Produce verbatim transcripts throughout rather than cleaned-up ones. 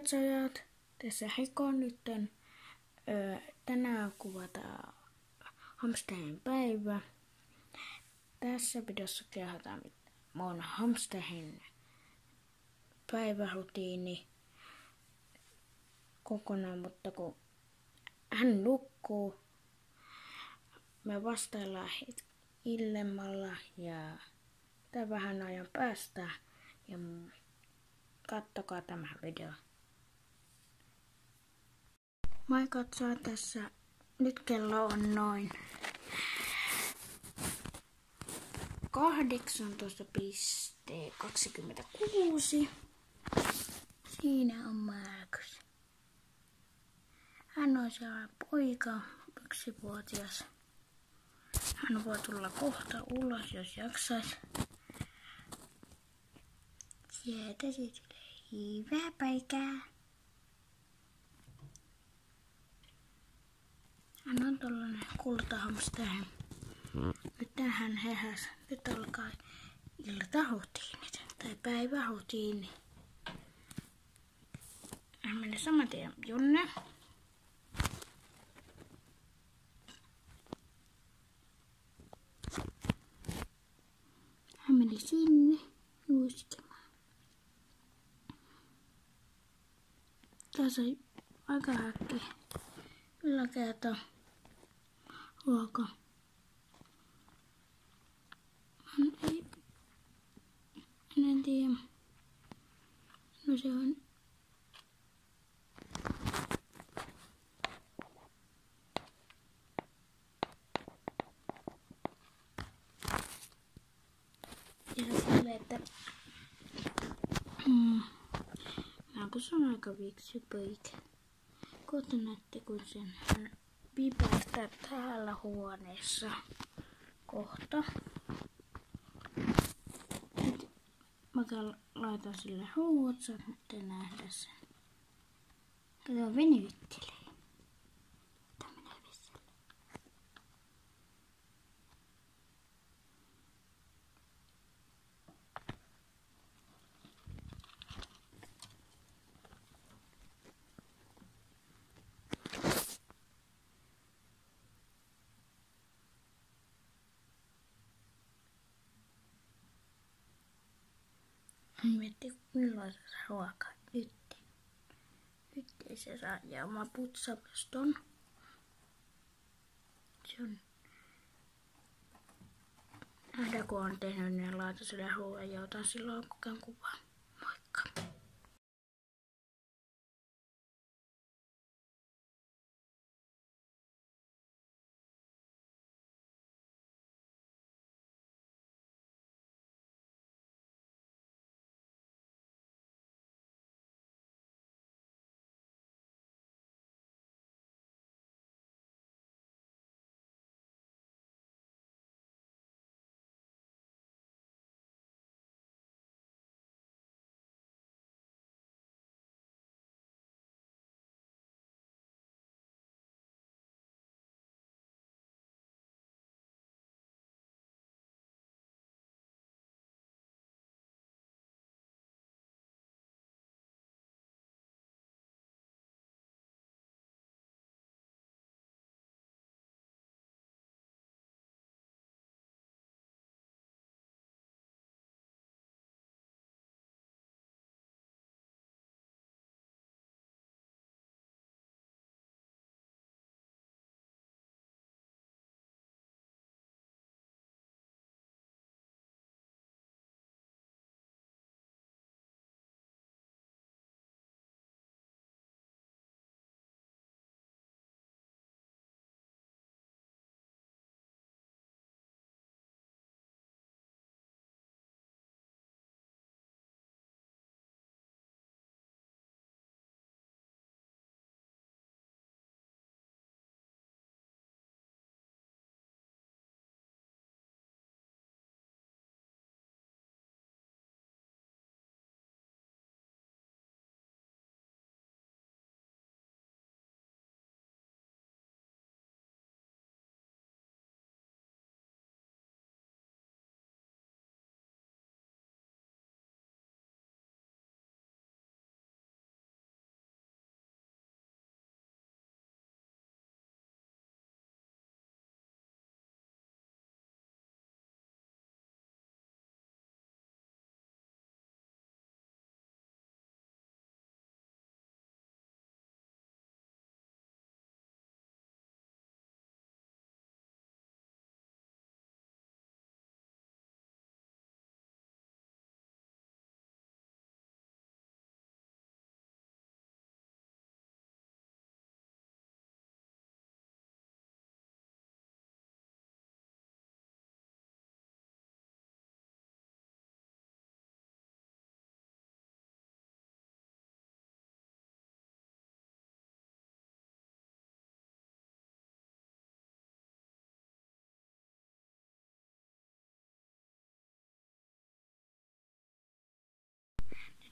katsojat, tässä Heko nytten. Öö, tänään kuvataan hamsterien päivä. Tässä videossa kerrotaan mun hamsterin päivärutiini kokonaan, mutta kun hän nukkuu, me vastaillaan illemmalla ja tämän vähän ajan päästä. Ja kattokaa tämä video. Moi katsoa tässä. Nyt kello on noin kahdeksantoista pilkku kaksikymmentäkuusi. Siinä on Markus. Hän on siellä poika, yksivuotias. Hän voi tulla kohta ulos, jos jaksais. Sieltä sitten hyvää paikkaa. Hän on tollanen kultahamsteri. Nyt hän hehäs. Nyt alkaa iltarutiinit tai päivärutiini. Hän menee saman tien Jonne. Hän meni sinne luiskimaan. Tässä on aika häkki. Kyllä kertoo ruoka. Hän ei... En tiedä. No se on... Ja silleen, että... Hmm. Markus on aika viksi poika. Kohta näette, kun sen hän pipästää täällä huoneessa. Kohta. Nyt mä laitan sille ruuat, saat nyt nähdä sen. Kato, venyttelee. Tämä menee veselle. Mietti, milloin se saa ruokaa. Nyt. Nyt ei se saa. Ja mä putsaan myös ton. Se on... Nähdään, kun on tehnyt, niin laitan sille ruoan ja otan silloin kokeen kuvaa. Moikka!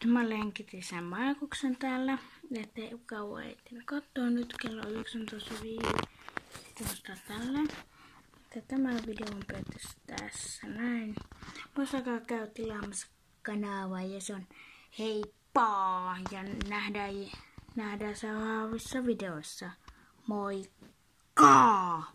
Mä lenkitin sen Markuksen täällä, ettei kauan ehtinyt katsoa. Nyt kello on yhdeksäntoista viisi. Sitten tällä. Tämä video on päätössä tässä näin. Muistakaa käydä tilaamassa kanavaa ja se on heippa! Ja nähdään, nähdään seuraavissa videoissa. Moikka!